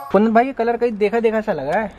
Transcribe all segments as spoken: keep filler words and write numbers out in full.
कुंदन भाई ये कलर कहीं देखा देखा सा लग रहा है।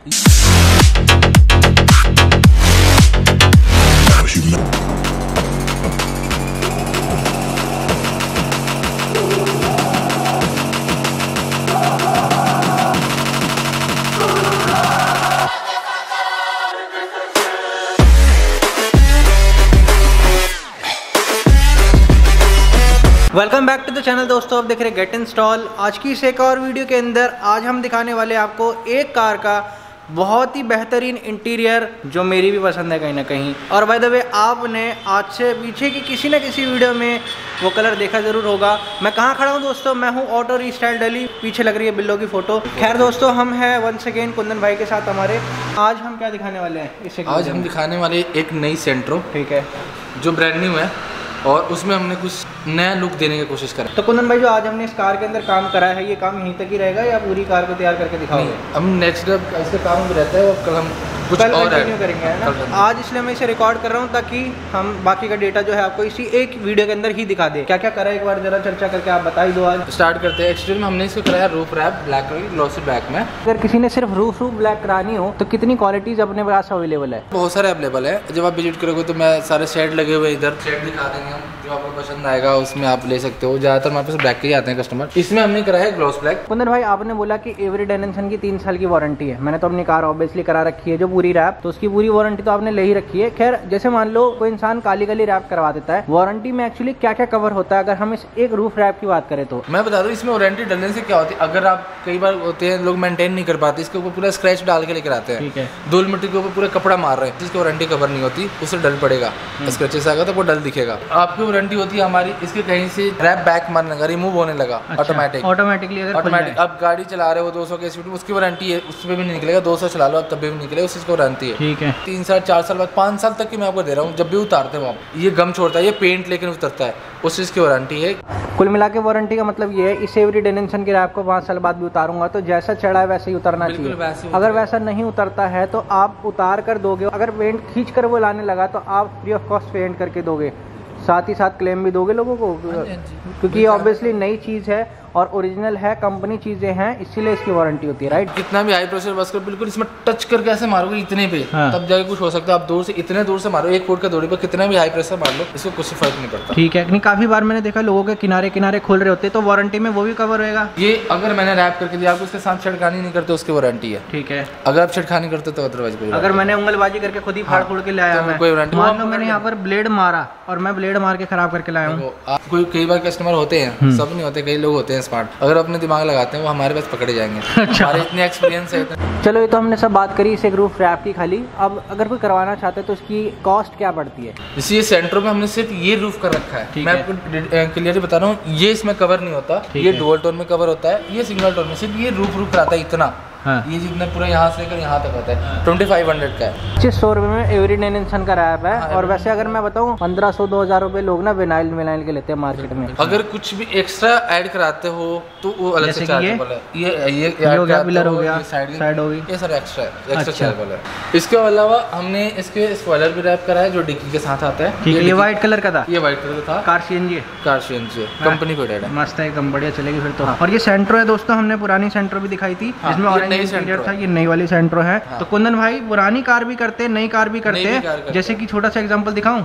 Welcome back to the channel दोस्तों, आप देख रहे हैं गेट इंस्टॉल। आज की इस एक और वीडियो के अंदर आज हम दिखाने वाले हैं आपको एक कार का बहुत ही बेहतरीन इंटीरियर जो मेरी भी पसंद है कहीं ना कहीं। और बाय द वे आपने आज से पीछे की किसी न किसी वीडियो में वो कलर देखा ज़रूर होगा। मैं कहाँ खड़ा हूँ दोस्तों? मैं हूँ ऑटो रीस्टाइल दिल्ली। पीछे लग रही है बिल्लो की फ़ोटो। खैर दोस्तों, हम हैं वंस अगेन कुंदन भाई के साथ हमारे। आज हम क्या दिखाने वाले हैं इसे? आज हम दिखाने वाले एक नई सेंट्रो, ठीक है, जो ब्रांड न्यू है और उसमें हमने कुछ नया लुक देने की कोशिश करा। तो कुंदन भाई जो आज हमने इस कार के अंदर काम करा है, ये काम यहीं तक ही रहेगा या पूरी कार को तैयार करके दिखाओगे? हम नेक्स्ट इसका काम भी रहता है और कल हम कुछ कल और कंटिन्यू करेंगे, है ना? आज इसलिए मैं इसे रिकॉर्ड कर रहा हूँ ताकि हम बाकी का डेटा जो है आपको इसी एक वीडियो के अंदर ही दिखा दे। क्या क्या करा है एक बार जरा चर्चा करके आप बता ही दो। आज स्टार्ट करते हैं। एक्चुअली में हमने इसको कराया roof wrap black colour glossy black में। अगर किसी ने सिर्फ रूफ रूफ ब्लैक करानी हो तो कितनी क्वालिटीज अपने पास अवेलेबल है? बहुत सारे अवेलेबल है। जब आप विजिट करोगे तो मैं सारे शेड लगे हुए इधर शेड दिखा देंगे हम, जो आपको पसंद आएगा उसमें आप ले सकते हो। ज्यादातर हमारे पास ब्लैक के ही आते हैं कस्टमर। इसमें हमने कराया है ग्लॉस ब्लैक। कुंदन भाई आपने बोला कि एवरी डायमेंशन की तीन साल की वारंटी है। मैंने तो अपनी कार ऑब्वियसली करा रखी है जो पूरी रैप, तो उसकी पूरी वारंटी तो आपने ले ही रखी है। खैर जैसे मान लो कोई इंसान काली काली रैप करवा देता है, वारंटी में एक्चुअली क्या क्या कवर होता है अगर हम इस एक रूफ रैप की बात करें तो? मैं बता दूं इसमें वारंटी डलने से क्या होती है। अगर आप कई बार होते हैं लोग मेंटेन नहीं कर पाते, इसके ऊपर पूरा स्क्रैच डाल के लेकर आते हैं, ठीक है, धूल मिट्टी के ऊपर पूरा कपड़ा मार रहे हैं, जिसकी वारंटी कवर नहीं होती, उससे डल पड़ेगा। स्क्रैचेस आएगा तो वो डल दिखेगा। आपकी वारंटी होती है हमारी इसके कहीं से रैप बैक मारने लगा, रिमूव होने लगा ऑटोमेटिक ऑटोमेटिकली ऑटोमेटिक आप गाड़ी चला रहे हो दो सौ की स्पीड, उसकी वारंटी है, उसमें भी नहीं निकलेगा। दो सौ चला लो तब भी निकलेगा, उसी की वारंटी है। ठीक है, तीन साल चार साल बाद पाँच साल तक की मैं आपको दे रहा हूँ। जब भी उतारते हो आप, ये गम छोड़ता है, ये पेंट लेकिन उतरता है, उस चीज़ की वारंटी है। कुल मिला के वारंटी का मतलब ये है इस एवरी डायमेंशन की रैप को पाँच साल बाद भी उतारूंगा तो जैसा चढ़ा है वैसे ही उतरना चाहिए। वैसे अगर वैसा नहीं उतरता है तो आप उतार कर दोगे। अगर पेंट खींच कर वो लाने लगा तो आप फ्री ऑफ कॉस्ट पेंट करके दोगे, साथ ही साथ क्लेम भी दोगे लोगों को, क्योंकि ये ऑब्वियसली नई चीज़ है और ओरिजिनल है, कंपनी चीजें हैं, इसीलिए इसकी वारंटी होती है, राइट? कितना भी हाई प्रेशर बस कर, बिल्कुल इसमें टच करके ऐसे मारोगे इतने पे, हाँ, तब जाके कुछ हो सकता है। आप दूर से इतने दूर से मारो, एक फुट का दूरी पर कितना भी हाई प्रेशर मार लो, इसको कुछ फर्क नहीं पड़ता। ठीक है, नहीं काफी बार मैंने देखा लोगों के किनारे किनारे खोल रहे होते, तो वारंटी में वो भी कवर होएगा? ये अगर मैंने रैप करके दिया, आपको उसके साथ छिड़खानी नहीं करते, उसकी वारंटी है। ठीक है, अगर आप छिड़खानी करते तो अदरवाइज कोई। अगर मैंने उंगलबाजी करके खुद ही फाड़ फोड़ के लाया, कोई वारंटी। मान लो मैंने यहाँ पर ब्लेड मारा और मैं ब्लेड मार के खराब करके लाया हूँ। कोई कई बार कस्टमर होते हैं, सब नहीं होते, कई लोग होते हैं स्मार्ट, अगर अपने दिमाग लगाते हैं वो हमारे पास पकड़े जाएंगे। अच्छा, हमारे इतने एक्सपीरियंस है। चलो ये तो हमने सब बात करी इस एक रूफ रैप की खाली। अब अगर कोई करवाना चाहते हैं तो उसकी कॉस्ट क्या पड़ती है? इसी ये सेंट्रो में हमने सिर्फ ये रूफ कर रखा है। मैं आपको क्लियरली बता रहा हूँ, ये इसमें कवर नहीं होता, ये डुअल टोन में कवर होता है, ये सिंगल टोन में सिर्फ ये रूफ रूफ कराता है इतना। हाँ। ये जितना पूरा यहाँ से लेकर यहाँ तक होता है, ट्वेंटी फाइव हंड्रेड का है। पच्चीस सौ रुपए में एवरी डायमेंशन का रैप है। हाँ, और वैसे अगर मैं बताऊँ पंद्रह सौ दो हजार रुपए लोग ना विनाइल विनाइल के लेते हैं मार्केट में। अगर कुछ भी एक्स्ट्रा ऐड कराते हो तो वो अलग से चार्जेबल है। ये ये हो गया, पिलर हो गया, साइड हो गई, ये सर एक्स्ट्रा एक्स्ट्रा चार्जेबल है। इसके अलावा हमने इसके स्पॉइलर भी रैप करा है जो डिक्की के साथ आता है। ये व्हाइट कलर का था, ये व्हाइट कलर था। Car CNG car CNG company coded है, मस्त है, एकदम बढ़िया चलेगी फिर तो। और ये सेंट्रो है दोस्तों, हमने पुरानी सेंट्रो भी दिखाई थी जिसमें ऑरेंज इंटीरियर था, ये नई वाली सेंट्रो है। हाँ। तो कुंदन भाई पुरानी कार भी करते हैं, नई कार भी करते हैं। जैसे कि छोटा सा एग्जांपल दिखाऊं,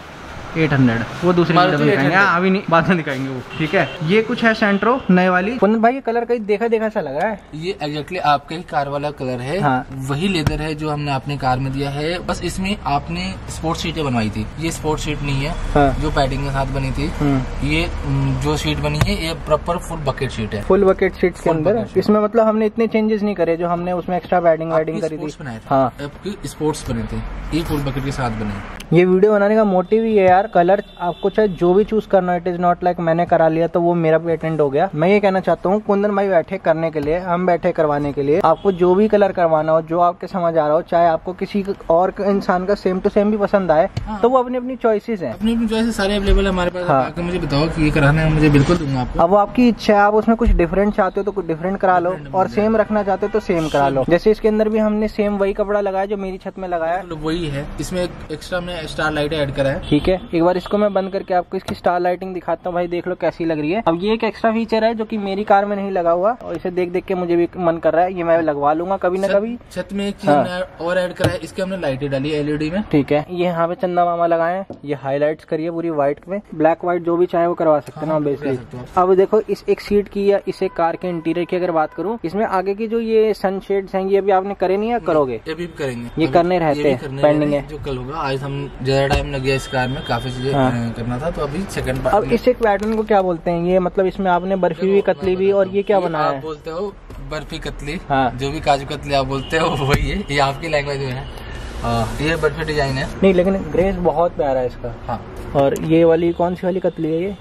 आठ सौ, वो दूसरी वीडियो में दिखाएंगे, अभी नहीं, बाद में दिखाएंगे वो। ठीक है, ये कुछ है सेंट्रो नए वाली। कुंदन भाई ये कलर कहीं देखा देखा सा लग रहा है। ये एग्जैक्टली आपका ही कार वाला कलर है। हाँ। वही लेदर है जो हमने अपनी कार में दिया है, बस इसमें आपने स्पोर्ट्स सीटें बनवाई थी, ये स्पोर्ट्स सीट नहीं है। हाँ। जो पैडिंग के साथ बनी थी। ये जो सीट बनी है ये प्रॉपर फुल बकेट सीट है, फुल बकेट सीट के अंदर। इसमें मतलब हमने इतने चेंजेस नहीं करे जो हमने उसमें एक्स्ट्रा पैडिंग वैडिंग करी थी। हाँ, आपकी स्पोर्ट्स बने थे, ये फुल बकेट के साथ बने। ये वीडियो बनाने का मोटिव ही है यार, कलर आपको चाहे जो भी चूज करना, इट इज नॉट लाइक मैंने करा लिया तो वो मेरा पेटेंट हो गया। मैं ये कहना चाहता हूँ कुंदन भाई बैठे करने के लिए, हम बैठे करवाने के लिए। आपको जो भी कलर करवाना हो, जो आपके समझ आ रहा हो, चाहे आपको किसी और इंसान का सेम टू सेम भी पसंद आए, हाँ, तो वो अपनी अपनी चॉइसेस है, अपनी अपनी चॉइसेस सारे अवेलेबल है हमारे पास। हाँ। आके मुझे बताओ कि ये कराना है, मुझे बिल्कुल दूंगा आपको। अब वो आपकी इच्छा है, आप उसमें कुछ डिफरेंट चाहते हो तो कुछ डिफरेंट करा लो, और सेम रखना चाहते हो तो सेम करा लो। जैसे इसके अंदर भी हमने सेम वही कपड़ा लगाया जो मेरी छत में लगाया, वही है। इसमें एक्स्ट्रा हमने स्टार लाइट ऐड करा है। ठीक है, एक बार इसको मैं बंद करके आपको इसकी स्टार लाइटिंग दिखाता हूँ भाई, देख लो कैसी लग रही है। अब ये एक एक्स्ट्रा फीचर है जो कि मेरी कार में नहीं लगा हुआ और इसे देख देख के मुझे भी मन कर रहा है, ये मैं लगवा लूंगा कभी ना कभी। छत में एक चीज और ऐड करा है, इसके हमने लाइटें डाली एलईडी में। ठीक है, ये यहाँ पे चंदा मामा लगाए हैं, ये हाईलाइट्स करिए पूरी व्हाइट में, ब्लैक व्हाइट जो भी चाहे वो करवा सकते हैं ना बेसिकली। अब देखो इस एक सीट की या इसे कार के इंटीरियर की अगर बात करूँ, इसमें आगे की जो ये सनशेड्स हैं ये अभी आपने करे नहीं या करोगे? ये भी करेंगे, ये करने रहते हैं, पेंडिंग है जो कल होगा। आज हम ज्यादा टाइम लग गया इस कार में, काफी चीजें करना था, तो अभी सेकंड पार्ट। अब इस एक पैटर्न को क्या बोलते हैं? ये मतलब इसमें आपने बर्फी भी, कतली भी, और ये क्या बनाया है? बोलते हो बर्फी कतली, हाँ। जो भी काजू कतली आप बोलते हो वही है, ये आपकी लैंग्वेज में है। ये बर्फी डिजाइन है। नहीं लेकिन ग्रेस बहुत प्यारा है इसका। हाँ। और ये वाली कौन सी वाली कतली है? ये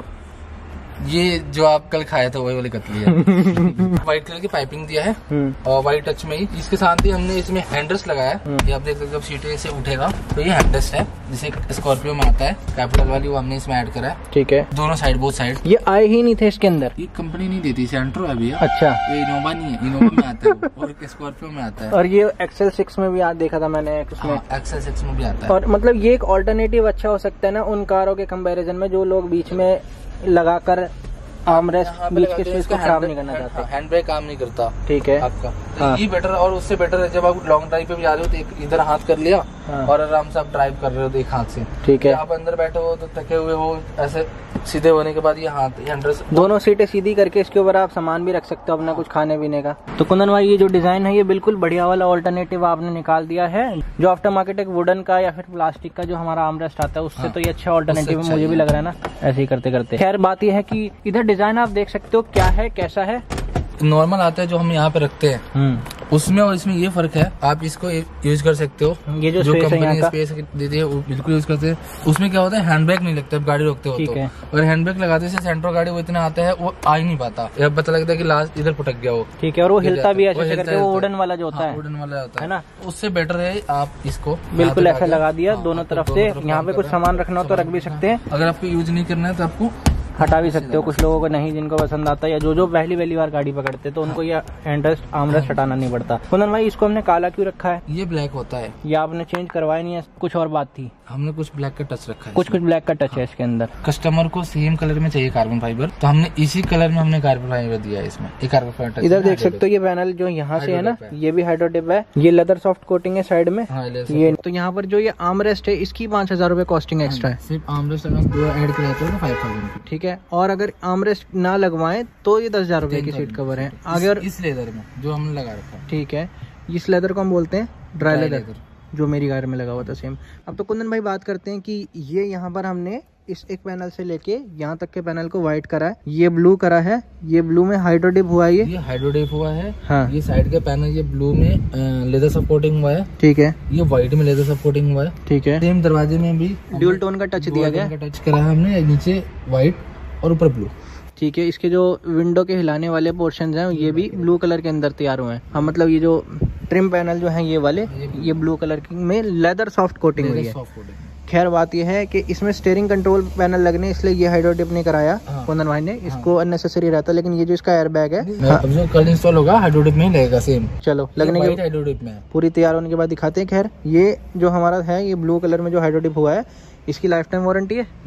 ये जो आप कल खाया था वही वाली कतली है। व्हाइट कलर की पाइपिंग दिया है और व्हाइट टच में ही। इसके साथ ही हमने इसमें हैंडरेस्ट लगाया है, ये आप देख सकते हो, सीटें से उठेगा तो ये हैंडरेस्ट है, जैसे स्कॉर्पियो में आता है कैपिटल वाली, वो हमने इसमें ऐड करा है। ठीक है, दोनों साइड बोथ साइड। ये आए ही नहीं थे इसके अंदर, ये कंपनी नहीं देती, सेंट्रो है भैया। अच्छा, ये इनोवा नहीं है, इनोवा में आता है और स्कॉर्पियो में आता है। और ये एक्सेल सिक्स में भी आज देखा था मैंने, उसमें एक्सेल सिक्स में भी आता है। और मतलब ये एक ऑल्टरनेटिव अच्छा हो सकता है ना उन कारों के कंपैरिजन में जो लोग बीच में लगाकर आर्मरेस्ट बीच के स्पेस को खराब नहीं करना चाहते। हैंड ब्रेक काम नहीं करता। ठीक है आपका, हाँ। ये बेटर और उससे बेटर है जब आप लॉन्ग ड्राइव पे भी जा रहे हो तो एक इधर हाथ कर लिया, हाँ। और आराम से आप ड्राइव कर रहे हो तो एक हाथ से। ठीक है, आप अंदर बैठे हो तो थके हुए हो, ऐसे सीधे होने के बाद ये हाथ हैंडरेस्ट, दोनों सीटें सीधी करके इसके ऊपर आप सामान भी रख सकते हो अपना कुछ खाने पीने का। तो कुंदन भाई ये जो डिजाइन है ये बिल्कुल बढ़िया वाला ऑल्टरनेटिव आपने निकाल दिया है। जो आफ्टर मार्केट एक वुडन का या फिर प्लास्टिक का जो हमारा आर्मरेस्ट आता है उससे, हाँ। तो ये अच्छा ऑल्टरनेटिव मुझे भी लग रहा है ना ऐसे ही करते करते। खैर बात यह है कि इधर डिजाइन आप देख सकते हो क्या है, कैसा है। नॉर्मल आता है जो हम यहाँ पे रखते हैं उसमें और इसमें ये फर्क है। आप इसको यूज कर सकते हो, ये जो, जो कंपनी स्पेस देती है वो बिल्कुल यूज करते हैं। उसमें क्या होता है, हैंड ब्रेक नहीं लगता, गाड़ी रोकते हो तो, और हैंड ब्रेक लगाते से सेंट्रो गाड़ी वो इतना आता है वो आ ही नहीं पाता, अब पता लगता है कि लास्ट इधर पटक गया वो। ठीक है, और वो हिलता भी ऐसे करके, वो वुडन वाला जो होता है, वुडन वाला होता है ना, उससे बेटर है आप इसको बिल्कुल ऐसा लगा दिया दोनों तरफ से। यहाँ पे कुछ सामान रखना हो तो रख भी सकते हैं, अगर आपको यूज नहीं करना है तो आपको हटा भी सकते हो। कुछ लोगों को नहीं, जिनको पसंद आता है या जो जो पहली पहली बार गाड़ी पकड़ते तो उनको ये हैंडरेस्ट आर्मरेस्ट हटाना नहीं पड़ता। कुंदन भाई इसको हमने काला क्यों रखा है? ये ब्लैक होता है, ये आपने चेंज करवाया नहीं है, कुछ और बात थी? हमने कुछ ब्लैक का टच रखा है, कुछ कुछ ब्लैक का टच है इसके अंदर। कस्टमर को सेम कलर में चाहिए कार्बन फाइबर, तो हमने इसी कलर में हमने कार्बन फाइबर दिया है इसमें। ये कार्बन फाइबर इधर देख सकते हो, ये पैनल जो यहाँ से है ना, ये भी हाइड्रोटिप है, ये लेदर सॉफ्ट कोटिंग है साइड में। ये तो यहाँ पर जो ये आर्मरेस्ट है इसकी पांच हजार रूपए कॉस्टिंग एक्स्ट्रा है, सिर्फ आर्मरेस्ट ऐड किया तो फाइव थाउजेंड। ठीक है, और अगर आर्मरेस्ट ना लगवाएं तो ये दस हजार रूपए की सीट कवर है आगे। और इस लेदर में जो हमने लगा रखा है, ठीक है, इस लेदर को हम बोलते हैं ड्राई लेदर, जो मेरी कार में लगा हुआ था सेम। अब तो कुंदन भाई बात करते हैं कि ये यहाँ पर हमने इस एक पैनल से लेके यहाँ तक के पैनल को व्हाइट करा है, ये ब्लू करा है, ये ब्लू में हाइड्रोडिप हुआ है, ये हाइड्रोडिप हुआ है, हाँ। ये साइड का पैनल ये ब्लू में लेदर सपोर्टिंग हुआ है, ठीक है, ये व्हाइट में लेदर सपोर्टिंग हुआ है, ठीक है। सेम दरवाजे में भी ड्यूल टोन का टच दिया गया, टच करा है हमने, नीचे व्हाइट और ऊपर ब्लू। ठीक है, इसके जो विंडो के हिलाने वाले पोर्शंस हैं ये भी ब्लू कलर के अंदर तैयार हुए हैं, हाँ। मतलब ये जो ट्रिम पैनल जो है ये वाले, ये ब्लू कलर में लेदर सॉफ्ट कोटिंग हुई है। खैर बात यह है कि इसमें स्टीयरिंग कंट्रोल पैनल लगने, इसलिए ये हाइड्रोटिप नहीं कराया कुंदन भाई ने, इसको अननेसेसरी रहता, लेकिन ये जो इसका एयर बैग है, हाँ। जो कल इंस्टॉल होगा हाइड्रोटिप में ही लगेगा सेम। चलो लगने के हाइड्रोटिप में पूरी तैयार होने के बाद दिखाते हैं। खैर ये जो हमारा है ये ब्लू कलर में जो हाइड्रोटिप हुआ है, इसकी लाइफ टाइम वारंटी है,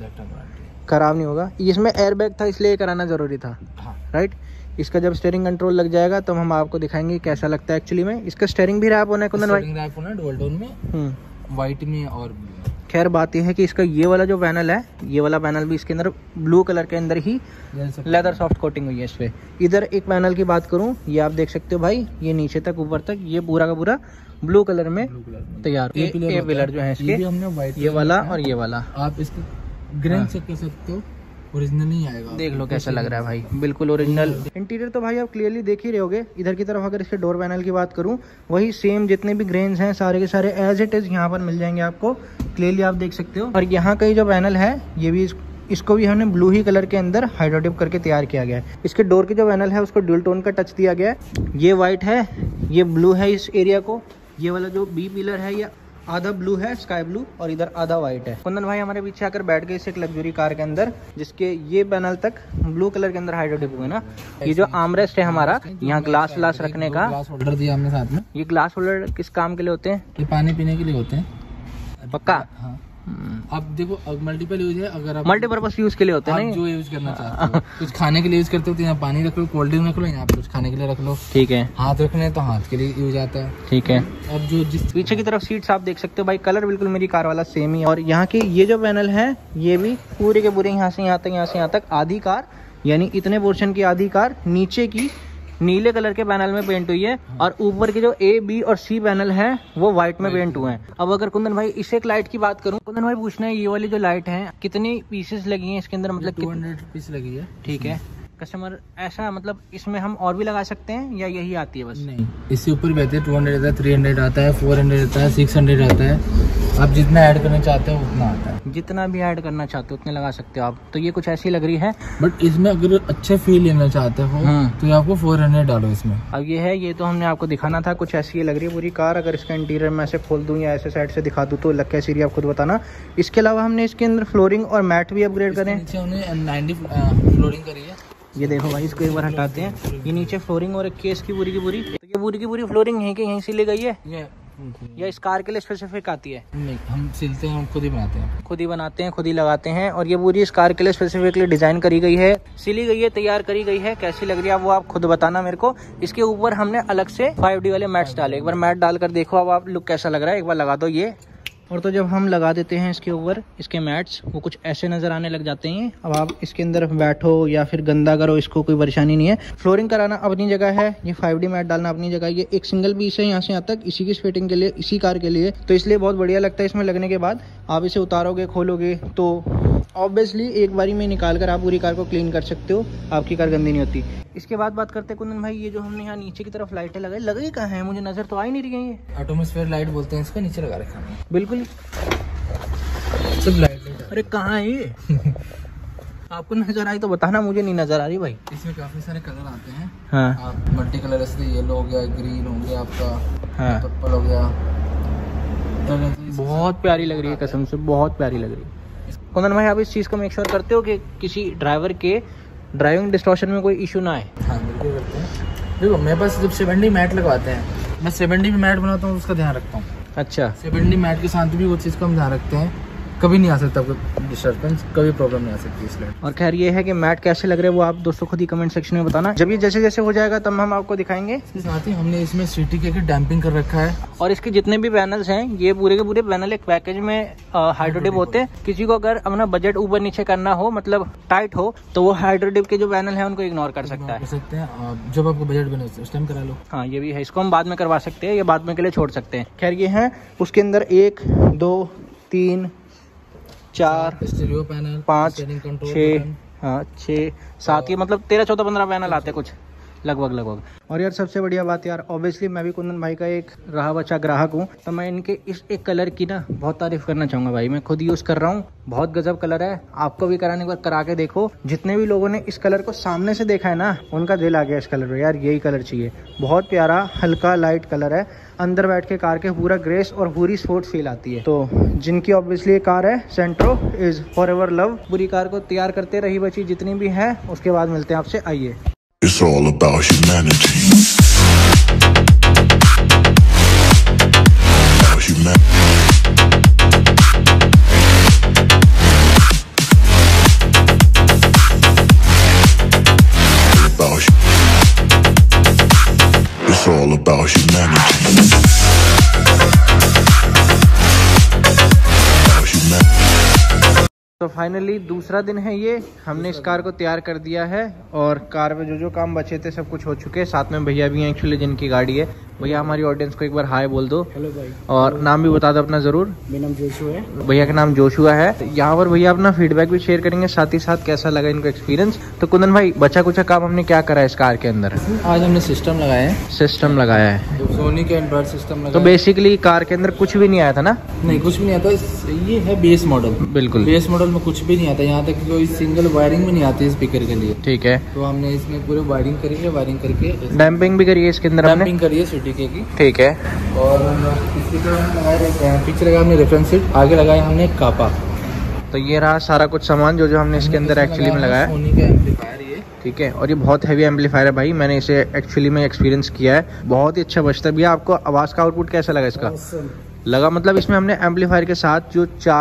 खराब नहीं होगा। इसमें एयर बैग था इसलिए कराना जरूरी था, राइट। इसका जब स्टीयरिंग कंट्रोल लग जाएगा तो हम आपको दिखाएंगे कैसा लगता है एक्चुअली में। इसका स्टीयरिंग भी रैप होना है कुंदन भाई, रैप होना है डुअल टोन में, व्हाइट में और ब्लू। खैर बात यह है कि इसका ये वाला जो पैनल है, ये वाला पैनल भी इसके अंदर ब्लू कलर के अंदर ही लेदर सॉफ्ट कोटिंग हुई है इस पे। इधर एक पैनल की बात करूं, ये आप देख सकते हो भाई, ये नीचे तक ऊपर तक ये पूरा का पूरा ब्लू कलर में तैयार। ये पिलर जो है इसके, ये वाला और ये वाला, आप इसको ग्रेन चेक कर सकते हो, ओरिजिनल नहीं आएगा। देख लो कैसा लग रहा है भाई, बिल्कुल ओरिजिनल। इंटीरियर तो भाई आप क्लियरली देख ही रहे होगे। इधर की तरफ अगर इसके डोर पैनल की बात करूं, वही सेम जितने भी ग्रेन्स हैं सारे के सारे एज इट इज यहाँ पर मिल जाएंगे आपको, क्लियरली आप देख सकते हो। और यहाँ का जो पैनल है ये भी, इसको भी हमने ब्लू ही कलर के अंदर हाइड्रोटिप करके तैयार किया गया है। इसके डोर की जो पैनल है उसको ड्यूल टोन का टच दिया गया है, ये व्हाइट है, ये ब्लू है इस एरिया को। ये वाला जो बी पिलर है ये आधा ब्लू है, स्काई ब्लू, और इधर आधा व्हाइट है। कुंदन भाई हमारे पीछे आकर बैठ गए इस एक लग्जरी कार के अंदर, जिसके ये पैनल तक ब्लू कलर के अंदर हाइड्रोटिप हुए ना। ये जो आर्मरेस्ट है हमारा, यहाँ ग्लास ग्लास रखने का, ग्लास होल्डर दिया हमने साथ में। ये ग्लास होल्डर किस काम के लिए होते हैं? ये पानी पीने के लिए होते हैं। पक्का? हाँ। अब देखो अब मल्टीपल यूज है, अगर आप मल्टीपर्पज यूज के लिए होते हैं, जो यूज करना चाहते हो। कुछ खाने के लिए यूज करते हो तो यहाँ पानी रख लो, कोल्ड ड्रिंक रख लो, यहाँ पे कुछ खाने के लिए रख लो। ठीक है, हाथ रखने तो हाथ के लिए यूज आता है। ठीक है, अब जो जिस पीछे की तरफ सीट्स आप देख सकते हो भाई, कलर बिल्कुल मेरी कार वाला सेम ही है। और यहाँ के ये जो पैनल है ये भी पूरे के पूरे यहाँ से यहाँ तक यहाँ से यहाँ तक आधी कार, यानी इतने पोर्शन की आधी कार नीचे की नीले कलर के पैनल में पेंट हुई है, और ऊपर के जो ए बी और सी पैनल है वो व्हाइट में पेंट हुए हैं। अब अगर कुंदन भाई इस एक लाइट की बात करूं, कुंदन भाई पूछना है ये वाली जो लाइट है कितनी पीसेस लगी हैं इसके अंदर, मतलब टू हंड्रेड पीस लगी है। ठीक है, कस्टमर ऐसा मतलब इसमें हम और भी लगा सकते हैं या यही आती है बस? नहीं, इससे ऊपर भी आती है, टू हंड्रेड आता है, थ्री हंड्रेड आता है, फोर हंड्रेड आता है, सिक्स हंड्रेड आता है। आप जितना ऐड करना चाहते हो उतना आता है, जितना भी ऐड करना चाहते हो उतने लगा सकते हो आप। तो ये कुछ ऐसी लग रही है, बट इसमें अगर अच्छे फील लेना चाहते हो तो आपको फोर हंड्रेड डालो इसमें। अब ये है, ये तो हमने आपको दिखाना था, कुछ ऐसी लग रही है पूरी कार। अगर इसका इंटीरियर मैं ऐसे खोल दूं या ऐसे साइड से दिखा दूं तो लग कैसी रही है आप खुद बताना। इसके अलावा हमने इसके अंदर फ्लोरिंग और मैट भी अपग्रेड करें, नाइनटी फ्लोरिंग करी है। ये देखो भाई, इसको एक बार हटाते हैं, ये नीचे फ्लोरिंग और एक केस की पूरी की पूरी, तो ये पूरी की पूरी फ्लोरिंग यहीं के यहीं से ली गई है ये या इस कार के लिए स्पेसिफिक आती है? नहीं, हम सिलते हैं, हम खुद ही बनाते हैं, खुद ही बनाते हैं, खुद ही लगाते हैं। और ये पूरी इस कार के लिए स्पेसिफिकली डिजाइन करी गई है, सिली गई है, तैयार करी गई है। कैसी लग रही है वो आप खुद बताना मेरे को। इसके ऊपर हमने अलग से फाइव डी वाले मैट्स डाले, एक बार मैट डालकर देखो अब आप लुक कैसा लग रहा है, एक बार लगा दो ये। और तो जब हम लगा देते हैं इसके ऊपर इसके मैट्स, वो कुछ ऐसे नज़र आने लग जाते हैं। अब आप इसके अंदर बैठो या फिर गंदा करो, इसको कोई परेशानी नहीं है। फ्लोरिंग कराना अपनी जगह है, ये फाइव डी मैट डालना अपनी जगह। ये एक सिंगल पीस है यहाँ से यहाँ तक, इसी की फिटिंग के लिए, इसी कार के लिए, तो इसलिए बहुत बढ़िया लगता है। इसमें लगने के बाद आप इसे उतारोगे, खोलोगे तो ऑब्वियसली एक बारी में निकाल कर आप पूरी कार को क्लीन कर सकते हो, आपकी कार गंदी नहीं होती। इसके बाद बात करते हैं कुंदन भाई, ये जो हमने यहाँ नीचे की तरफ लाइटें लगाई, लगी कहाँ है? मुझे नजर तो आ ही नहीं रही है। ये एटमॉस्फेयर लाइट बोलते हैं इसको, नीचे लगा रखा है बिल्कुल सब लाइट। अरे कहाँ है ये? आपको नजर आई तो बताना, मुझे नहीं नजर आ रही भाई। इसमें काफी सारे कलर आते हैं। हाँ, आप मल्टी कलर, इसलिए येलो हो गया, ग्रीन हो गया, आपका हाँ, पर्पल हो गया। बहुत प्यारी लग रही है, कसम से बहुत प्यारी लग रही है। कुंदन भाई आप इस चीज़ को मेक श्योर करते हो कि किसी ड्राइवर के ड्राइविंग डिस्टॉर्शन में कोई इशू ना आए? हाँ बिल्कुल करते हैं। देखो मेरे पास जब सेवेंटी मैट लगवाते हैं, मैं सेवेंटी भी मैट बनाता हूँ, उसका ध्यान रखता हूँ। अच्छा, सेवेंटी मैट के साथ भी वो चीज़ का हम ध्यान रखते हैं, कभी नहीं आ सकता आपको डिस्टर्बेंस, कभी प्रॉब्लम नहीं आ सकती इसलिए। और खैर ये है कि मैट कैसे लग रहे हैं वो आप दोस्तों खुद ही कमेंट सेक्शन में बताना, जब ये जैसे जैसे हो जाएगा तब हम आपको दिखाएंगे। साथ ही हमने इसमें सीटी के डैम्पिंग कर रखा है, और इसके जितने भी पैनल्स हैं ये पूरे के पूरे पैनल एक पैकेज में हाइड्रोडिप होते हैं। किसी को अगर अपना बजट ऊपर नीचे करना हो, मतलब टाइट हो, तो वो हाइड्रोडिप के जो पैनल है उनको इग्नोर कर सकता है। कर सकते हैं, जब आपको बजट बने उस टाइम करा लो। हाँ ये भी है, इसको हम बाद में करवा सकते हैं, ये बाद में के लिए छोड़ सकते हैं। खैर ये है, उसके अंदर एक दो तीन चार स्टीरियो पैनल, पाँच छः, हाँ छः सात, ये मतलब तेरह चौदह पंद्रह पैनल आते हैं कुछ लगभग लगभग। और यार सबसे बढ़िया बात यार, ऑब्वियसली मैं भी कुंदन भाई का एक रहा बचा ग्राहक हूँ, तो मैं इनके इस एक कलर की ना बहुत तारीफ करना चाहूँगा भाई। मैं खुद यूज़ कर रहा हूँ, बहुत गजब कलर है। आपको भी कराने के बाद करा के देखो। जितने भी लोगों ने इस कलर को सामने से देखा है ना, उनका दिल आ गया इस कलर पे, यार यही कलर चाहिए। बहुत प्यारा हल्का लाइट कलर है, अंदर बैठ के कार के पूरा ग्रेस और पूरी स्पोर्ट फील आती है। तो जिनकी ऑब्वियसली ये कार है, Santro is forever love. पूरी कार को तैयार करते रही बची जितनी भी है, उसके बाद मिलते हैं आपसे, आइए। It's all about humanity. About humanity. About hu- It's all about humanity. About humanity. तो फाइनली दूसरा दिन है ये, हमने इस कार को तैयार कर दिया है और कार में जो जो काम बचे थे सब कुछ हो चुके हैं। साथ में भैया भी हैं एक्चुअली जिनकी गाड़ी है। भैया हमारी ऑडियंस को एक बार हाय बोल दो। हेलो भाई। और नाम भी बता दो अपना ज़रूर। मेरा नाम जोशुआ है। भैया का नाम जोशुआ है। यहाँ पर भैया अपना फीडबैक भी शेयर करेंगे, साथ ही साथ कैसा लगा इनको एक्सपीरियंस। तो कुंदन भाई बचा कुछ काम हमने क्या करा है इस कार के अंदर? आज हमने सिस्टम लगाया है। सिस्टम लगाया है, सोनी का एंड्रॉइड सिस्टम लगाया। तो बेसिकली कार के अंदर कुछ भी नहीं आया था ना? नहीं कुछ भी नहीं आता, ये है बेस मॉडल। बिल्कुल बेस मॉडल में कुछ भी नहीं आता, यहाँ तक कोई सिंगल वायरिंग भी नहीं आती स्पीकर के लिए। ठीक है, तो हमने इसमें पूरे वायरिंग करी है, वायरिंग करके डैम्पिंग भी करी है इसके अंदर हमने। डैम्पिंग करी है सिटी के की। ठीक है, और स्पीकर लगाए, पीछे लगाया हमने रेफरेंस सीट, आगे लगाया हमने कापा। तो ये रहा सारा कुछ सामान जो जो हमने इसके अंदर एक्चुअली में लगाया। सोनी का एम्पलीफायर ये। ठीक है, और ये बहुत हैवी एम्पलीफायर है भाई, मैंने इसे एक्चुअली में एक्सपीरियंस किया है, बहुत ही अच्छा बजता है। भैया आपको आवाज़ का आउटपुट कैसा लगा इसका? लगा मतलब इसमें हमने एम्पलीफायर के साथ जो चार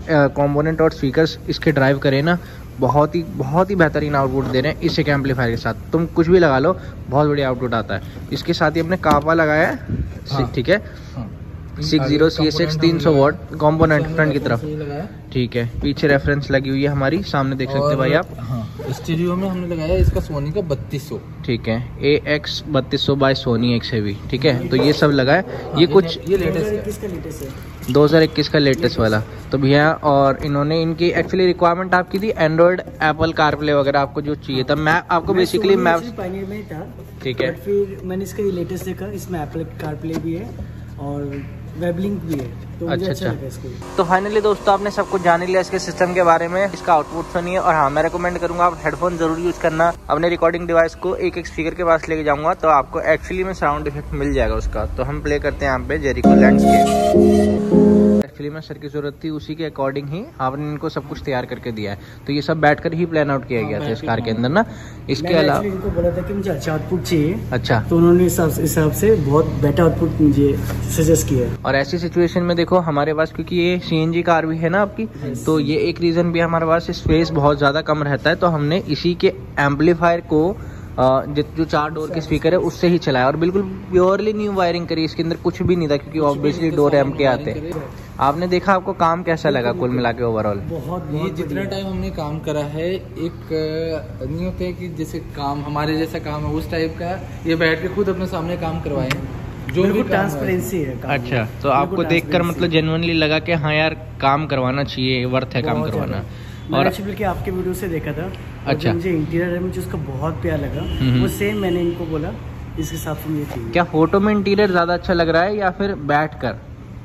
कंपोनेंट और स्पीकर्स इसके ड्राइव करें ना, बहुत ही बहुत ही बेहतरीन आउटपुट दे रहे हैं इस एक एम्पलीफायर के साथ। तुम कुछ भी लगा लो, बहुत बढ़िया आउटपुट आता है। इसके साथ ही अपने कापा लगाया है, ठीक है, six zero C S X तीन सौ वॉट कॉम्पोनेंट फ्रंट की तरफ, ठीक है। पीछे रेफरेंस लगी हुई है हमारी, सामने देख सकते हैं भाई आप। हाँ, स्टीरियो में हमने लगाया इसका सोनी का बत्तीस सौ, ठीक है, ए एक्स बत्तीस सौ बाई सोनी एक्स हैवी, ठीक है। तो ये सब लगा है, ये कुछ ये लेटेस्ट है, दो हज़ार इक्कीस का लेटेस्ट वाला। तो भैया, और इन्होंने इनकी एक्चुअली रिक्वायरमेंट आपकी थी एंड्रॉइड, एप्पल कारप्ले वगैरह आपको जो चाहिए था। मैं आपको बेसिकली मैं पायनियर में था, ठीक है, फिर मैंने इसका ये लेटेस्ट देखा, इसमें एप्पल कारप्ले भी है और वेबलिंक भी है, तो मुझे अच्छा लगा इसको। तो फाइनली दोस्तों, आपने सब कुछ जान लिया इसके सिस्टम के बारे में, इसका आउटपुट सुनिए। और हाँ, मैं रिकमेंड करूंगा आप हेडफोन जरूर यूज करना। अपने रिकॉर्डिंग डिवाइस को एक एक स्पीकर के पास लेके जाऊंगा तो आपको एक्चुअली में साउंड इफेक्ट मिल जाएगा उसका। तो हम प्ले करते हैं यहाँ पे जेरिको लैंडस्केप। एक्चुअली में सर की जरूरत थी, उसी के अकॉर्डिंग ही आपने इनको सब कुछ तैयार करके दिया है। तो ये सब बैठकर ही प्लान आउट किया गया था इस कार के अंदर ना। इसके अलावा इनको बोला था कि मुझे अच्छा आउटपुट चाहिए, अच्छा, तो उन्होंने इस हिसाब से बहुत बेटर आउटपुट मुझे सजेस्ट किया है। और ऐसी सिचुएशन में देखो हमारे पास, क्योंकि ये सीएनजी कार भी है ना आपकी, तो ये एक रीजन भी हमारे पास स्पेस बहुत ज्यादा कम रहता है। तो हमने इसी के एम्पलीफायर को जो चार डोर के स्पीकर है उससे ही चलाया और बिल्कुल प्योरली न्यू वायरिंग करी। इसके अंदर कुछ भी नहीं था क्योंकि ऑब्वियसली डोर एम्प्टी आते हैं। आपने देखा, आपको काम कैसा लगा कुल मिला के ओवरऑल? बहुत ये जितना टाइम हमने काम करा है, एक नहीं होता है कि जैसे काम हमारे जैसा काम है उस टाइप का, ये बैठ के खुद अपने सामने काम करवाए, जो भी ट्रांसपेरेंसी है। अच्छा, तो आपको देखकर मतलब जेन्युइनली लगा कि हाँ यार काम करवाना चाहिए, वर्थ है काम करवाना। और एक्चुअली आपके वीडियो से देखा था, अच्छा, मुझे इंटीरियर है, मुझे उसका बहुत प्यार लगा, वो सेम मैंने इनको बोला इस हिसाब से मुझे चाहिए। क्या फोटो में इंटीरियर ज्यादा अच्छा लग रहा है या फिर बैठ कर?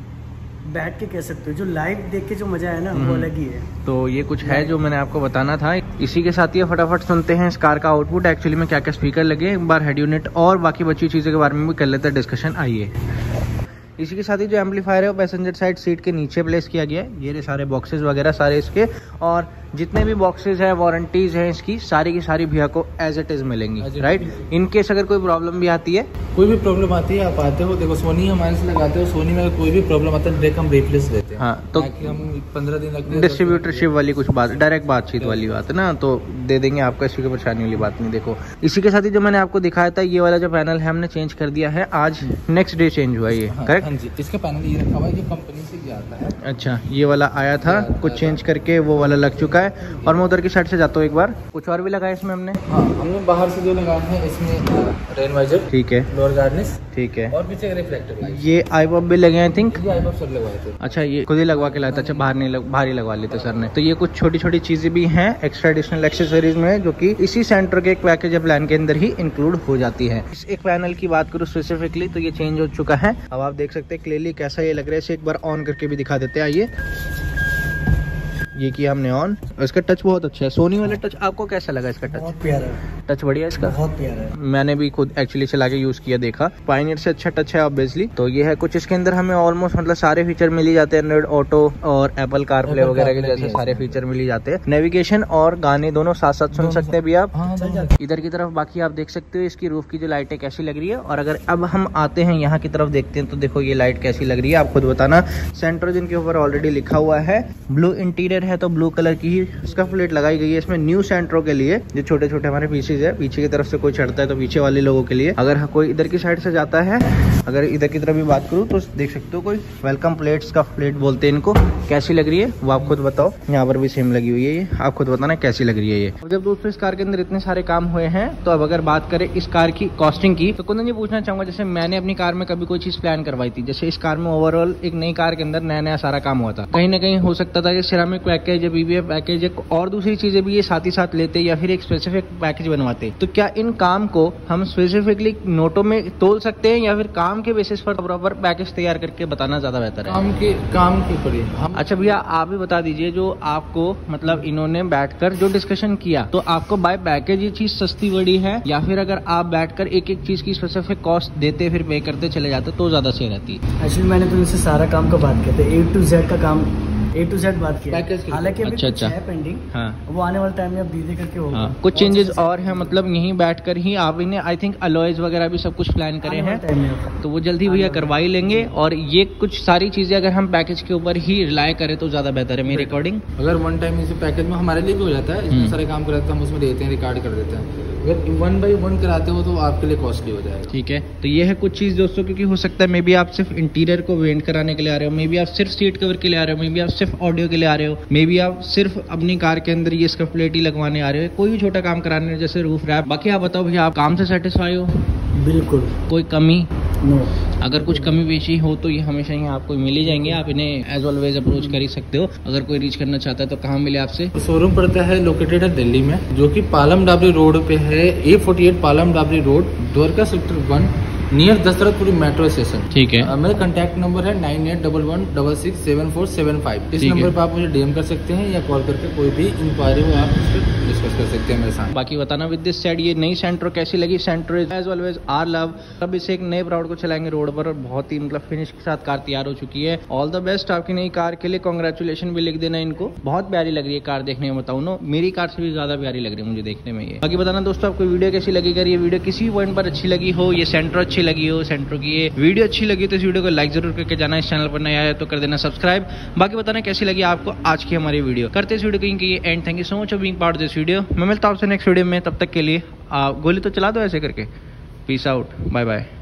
बैठ के कह सकते हो, जो लाइव देख के जो मजा है ना वो अलग ही है। तो ये कुछ है जो मैंने आपको बताना था। इसी के साथ ये फटाफट सुनते हैं इस कार का आउटपुट, एक्चुअली में क्या क्या स्पीकर लगे, एक बार हेड यूनिट और बाकी बची चीज़ों के बारे में भी कर लेते हैं डिस्कशन। आइए। इसी के साथ ही जो एम्पलीफायर है वो पैसेंजर साइड सीट के नीचे प्लेस किया गया है। ये सारे बॉक्सेस वगैरह सारे इसके, और जितने भी बॉक्सेस हैं, वारंटीज हैं इसकी, सारी की सारी भैया को एज इट इज मिलेंगी, राइट। इनकेस अगर कोई प्रॉब्लम भी आती है, कोई भी प्रॉब्लम आती है, आप आते हो, देखो सोनी हमारे से लगाते हो, सोनी में कोई भी प्रॉब्लम आता है डायरेक्ट हम रिप्लेस देते हैं। हाँ, तो हम पंद्रह दिन डिस्ट्रीब्यूटरशिप वाली कुछ बात, डायरेक्ट बातचीत वाली बात है ना, तो दे देंगे आपको, इसकी कोई परेशानी वाली बात नहीं। देखो इसी के साथ ही जो मैंने आपको दिखाया था, ये वाला जो पैनल है हमने चेंज कर दिया है, आज नेक्स्ट डे चेंज हुआ ये, करेक्ट? हाँ जी, इसका पैनल ये रखा हुआ है, ये कंपनी से जाता है। अच्छा, ये वाला आया था, कुछ चेंज करके वो वाला लग चुका है। और मैं उधर की साइड से जाता हूँ एक बार, कुछ और भी लगाया इसमें हमने। हाँ, हमने बाहर से जो लगाए हैं इसमें रेन वाइजर, ठीक है, फ्लोर गार्निश, ठीक है, और पीछे रिफ्लेक्टर, ये आई बॉब भी लगे आई थिंक, ये आई बॉब सब लगवाए थे। अच्छा, ये खुद ही लगवा के लाया था, अच्छा, बाहर नहीं लग, बाहर ही लगवा लेते सर ने। तो ये कुछ छोटी छोटी चीजें भी हैं एक्स्ट्रा एडिशनल एक्सेसरीज में, जो कि इसी सेंटर के एक पैकेज या प्लान के अंदर ही इंक्लूड हो जाती है। इस एक पैनल की बात करूँ स्पेसिफिकली तो ये चेंज हो चुका है। अब आप देख सकते हैं क्लियरली कैसा ये लग रहा है। इसे एक बार ऑन करके भी दिखा देते हैं, आइए। ये किया हमने ऑन, इसका टच बहुत अच्छा है। सोनी वाला टच आपको कैसा लगा? इसका टच बहुत प्यारा है, टच बढ़िया इसका, बहुत प्यारा है। मैंने भी खुद एक्चुअली चला के यूज किया, देखा, पायनियर से अच्छा टच है ऑब्वियसली। तो ये है कुछ, इसके अंदर हमें ऑलमोस्ट मतलब सारे फीचर मिल ही जाते हैं, एंड्रॉइड ऑटो और एप्पल कारप्ले वगैरह के जैसे सारे फीचर मिल ही जाते हैं। नेविगेशन और गाने दोनों साथ साथ सुन सकते हैं भी आप। इधर की तरफ बाकी आप देख सकते हो इसकी रूफ की जो लाइटें कैसी लग रही है। और अगर अब हम आते हैं यहाँ की तरफ देखते हैं तो देखो ये लाइट कैसी लग रही है, आप खुद बताना। सेंट्रोजन के ऊपर ऑलरेडी लिखा हुआ है, ब्लू इंटीरियर है तो ब्लू कलर की ही इसका प्लेट लगाई गई है इसमें न्यू सेंट्रो के लिए। जो छोटे छोटे हमारे पीसेज है, पीछे की तरफ से कोई चढ़ता है तो पीछे वाले लोगों के लिए। अगर कोई इधर की साइड से जाता है, अगर इधर की तरफ भी बात करूँ तो देख सकते हो कोई वेलकम प्लेट्स का प्लेट बोलते हैं इनको, कैसी लग रही है वो आप खुद बताओ। यहाँ पर भी सेम लगी हुई है, ये आप खुद बताना कैसी लग रही है ये। जब दोस्तों इस कार के अंदर इतने सारे काम हुए हैं, तो अब अगर बात करें इस कार की कॉस्टिंग की, तो कुंदन जी पूछना चाहूंगा, जैसे मैंने अपनी कार में कभी कोई चीज प्लान करवाई थी, जैसे इस कार में ओवरऑल एक नई कार के अंदर नया नया सारा काम हुआ था, कहीं ना कहीं हो सकता था कि सिरामिक पैकेज या बीबीएफ पैकेज और दूसरी चीजें भी ये साथ ही साथ लेते या फिर एक स्पेसिफिक पैकेज बनवाते। तो क्या इन काम को हम स्पेसिफिकली नोटों में तोल सकते हैं या फिर काम के बेसिस पर प्रॉपर पैकेज तैयार करके बताना ज्यादा बेहतर है? काम के काम के ऊपर हम। अच्छा भैया, आप भी बता दीजिए, जो आपको मतलब इन्होंने बैठकर जो डिस्कशन किया, तो आपको बाय पैकेज ये चीज सस्ती पड़ी है या फिर अगर आप बैठकर एक एक चीज की स्पेसिफिक कॉस्ट देते फिर पे करते चले जाते तो ज्यादा सही रहती है? एक्चुअली मैंने तो इनसे सारा काम का बात किया था, ए टू जेड का काम ए टू जेड बात किया पैकेज की। हालांकि अभी अच्छा, कुछ अच्छा। है पेंडिंग, हाँ वो आने वाले टाइम में अब धीरे करके होगा। हाँ, कुछ चेंजेस और हैं, मतलब यहीं बैठकर ही आप इन्हें आई थिंक अलॉयज वगैरह भी सब कुछ प्लान करे हैं, तो वो जल्दी भैया करवा ही लेंगे। और ये कुछ सारी चीजें अगर हम पैकेज के ऊपर ही रिलाय करें तो ज्यादा बेहतर है मेरे अकॉर्डिंग। अगर वन टाइम इसी पैकेज में हमारे लिए भी हो जाता है, इतने सारे काम कराते हैं हम उसमें देते हैं, रिकॉर्ड कर देते हैं। अगर वन बाई वन कराते हो तो आपके लिए कॉस्टली हो जाएगा। ठीक है, तो ये है कुछ चीज दोस्तों, क्योंकि हो सकता है मे बी आप सिर्फ इंटीरियर को वेंट कराने के लिए आ रहे हो, मे बी आप सिर्फ सीट कवर के लिए आ रहे हो, मे बी आप सिर्फ ऑडियो के लिए आ रहे हो, मे बी आप सिर्फ अपनी कार के अंदर ये स्कफ प्लेट ही लगवाने आ रहे हो, कोई भी छोटा काम कराने जैसे रूफ रैप। बाकी आप बताओ भैया, आप काम से सेटिस्फाई हो? बिल्कुल, कोई कमी? नो। अगर कुछ कमी पेशी हो तो ये हमेशा ही आपको मिल ही जाएंगे, आप इन्हें एज ऑलवेज अप्रोच कर ही सकते हो। अगर कोई रीच करना चाहता है तो कहाँ मिले आपसे? शोरूम पड़ता है लोकेटेड है दिल्ली में, जो कि पालम डाबरी रोड पे है, A forty eight Palam Dabri road, Dwarka sector one, near Dashrathpuri metro station. ठीक है, uh, मेरा कांटेक्ट नंबर है nine eight double one double six seven four seven five. इस नंबर पर आप मुझे डीएम कर सकते हैं या कॉल करके कोई भी इंक्वायरी हो आप उस पर डिस्कस कर सकते हैं मेरे साथ। बाकी बताना विद दिस सेड ये नई सेंट्रो कैसी लगी। Santro is as always our love. अब इसे एक नए प्राउड को चलाएंगे रोड पर, बहुत ही मतलब फिनिश के साथ कार तैयार हो चुकी है। ऑल द बेस्ट आपकी नई कार के लिए, कॉन्ग्रेचुलेशन भी लिख देना इनको। बहुत प्यारी लग रही है कार देखने में, बताऊँ ना, मेरी कार से भी ज्यादा प्यारी लग रही है मुझे देखने में ये। बाकी बताना दोस्तों आपको वीडियो कैसी लगी, अगर ये वीडियो किसी पॉइंट पर अच्छी लगी हो, ये सेंट्रो अच्छी लगी हो, सेंट्रो की ये वीडियो अच्छी लगी तो इस वीडियो को लाइक जरूर करके जाना। इस चैनल पर नया है तो कर देना सब्सक्राइब। बाकी बताना कैसी लगी आपको आज की हमारी वीडियो। करते इस वीडियो की end. Thank you so much for being part of this video. मैं मिलता हूं आपसे नेक्स्ट वीडियो में, तब तक के लिए आ, गोली तो चला दो ऐसे करके। Peace out, bye bye.